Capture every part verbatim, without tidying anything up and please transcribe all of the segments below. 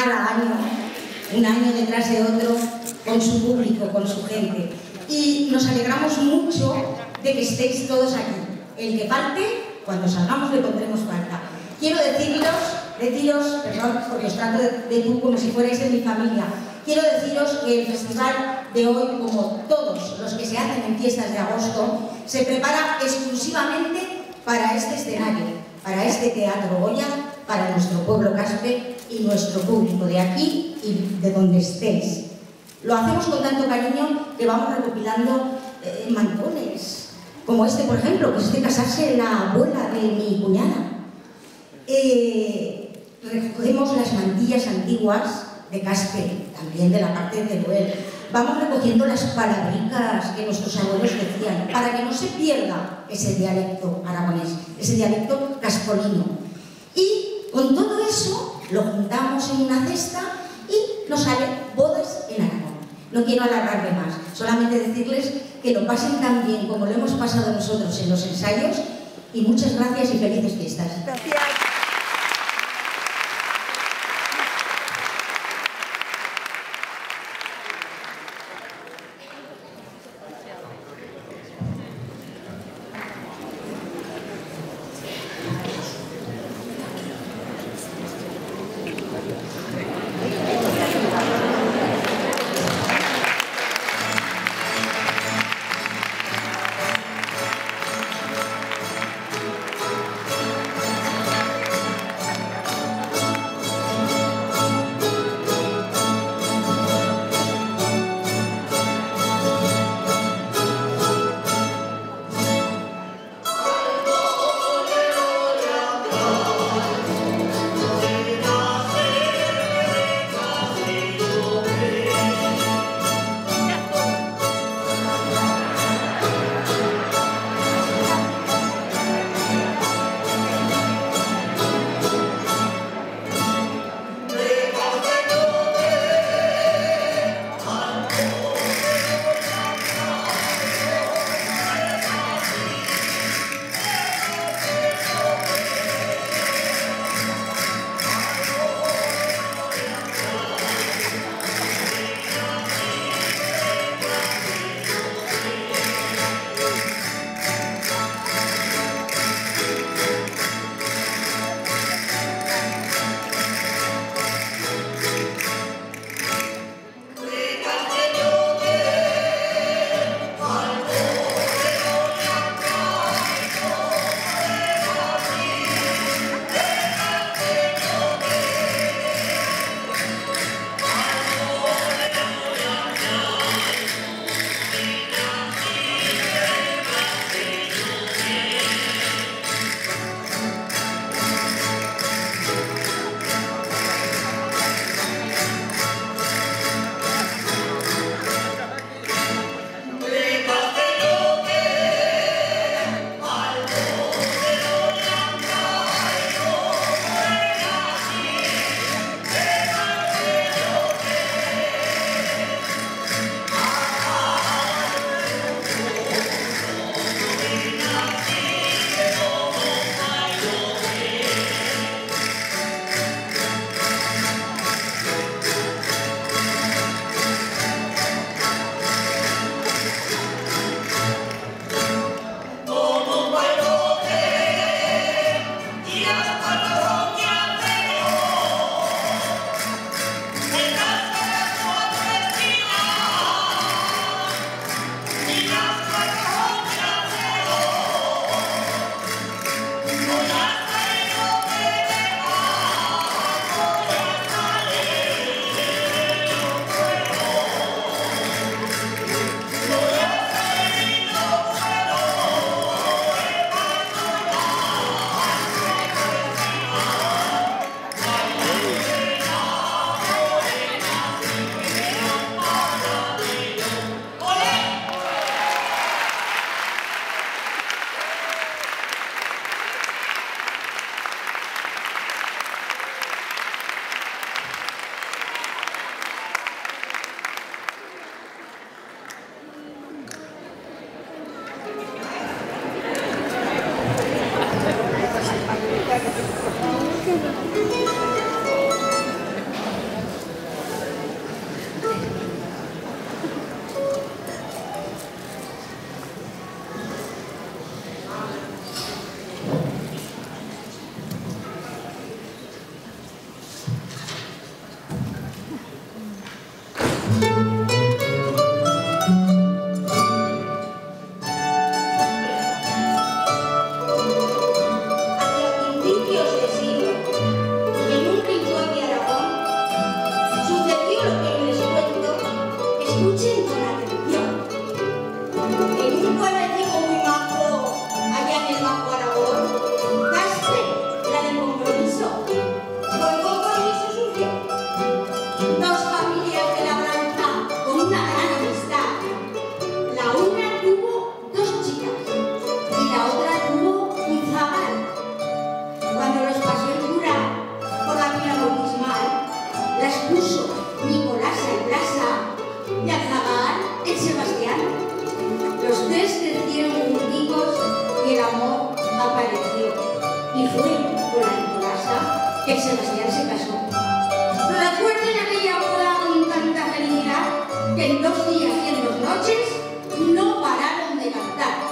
cada año, un año detrás de otro, con su público, con su gente. Y nos alegramos mucho de que estéis todos aquí. El que falte, cuando salgamos le pondremos falta. Quiero deciros, deciros, perdón, porque os trato de, de tú como si fuerais de mi familia, quiero deciros que el festival de hoy, como todos los que se hacen en fiestas de agosto, se prepara exclusivamente para este escenario, para este Teatro Goya, para nuestro pueblo Caspe y nuestro público de aquí y de donde estéis. Lo hacemos con tanto cariño que vamos recopilando eh, mantones, como este, por ejemplo, que es de casarse la abuela de mi cuñada. Eh, recogemos las mantillas antiguas de Caspe, también de la parte de Teruel. Vamos recogiendo las palabricas que nuestros abuelos decían, para que no se pierda ese dialecto aragonés, ese dialecto caspolino. Y con todo eso lo juntamos en una cesta y nos salen bodas en Aragón. No quiero alargarme más, solamente decirles que lo pasen tan bien como lo hemos pasado nosotros en los ensayos, y muchas gracias y felices fiestas. Gracias. puso Nicolasa y Blasa, y al zagal el Sebastián. Los tres crecieron junticos y el amor apareció. Y fue con la Nicolasa que el Sebastián se casó. ¿Recuerden aquella boda con tanta felicidad que en dos días y en dos noches no pararon de cantar?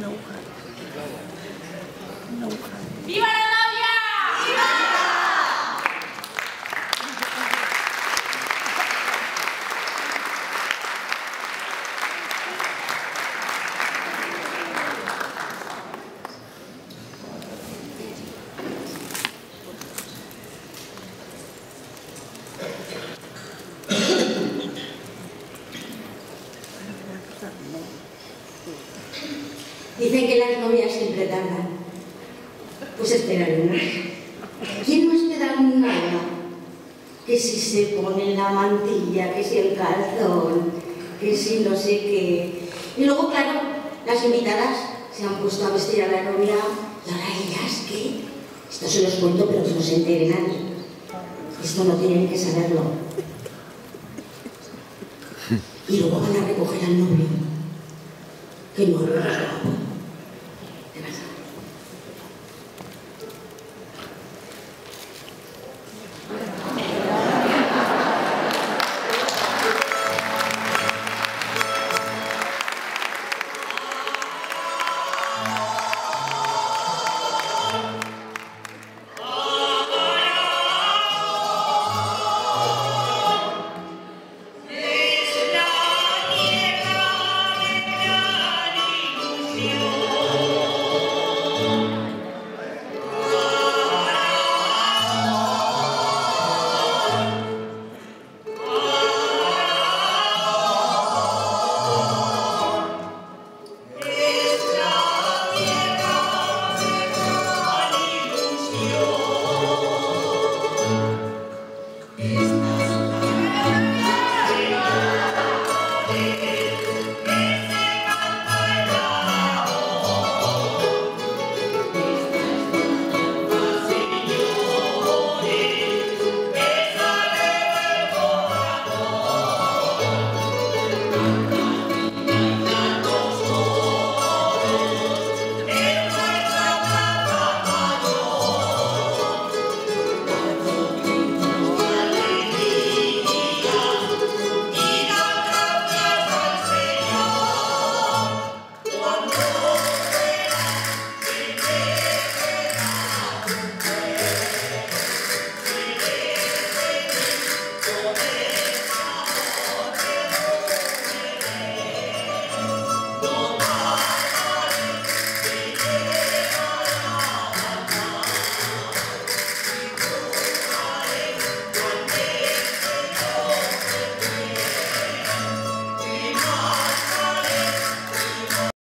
¡Viva la novia! ¡Viva! Dicen que las novias siempre tardan. Pues esperaré un año. ¿Quién no espera un año? Que si se pone la mantilla, que si el calzón, que si no sé qué. Y luego, claro, las invitadas se han puesto a vestir a la novia y ahora ellas, ¿qué? Esto se los cuento, pero que no se entere nadie. Esto no tienen que saberlo. Y luego van a recoger al novio, que no lo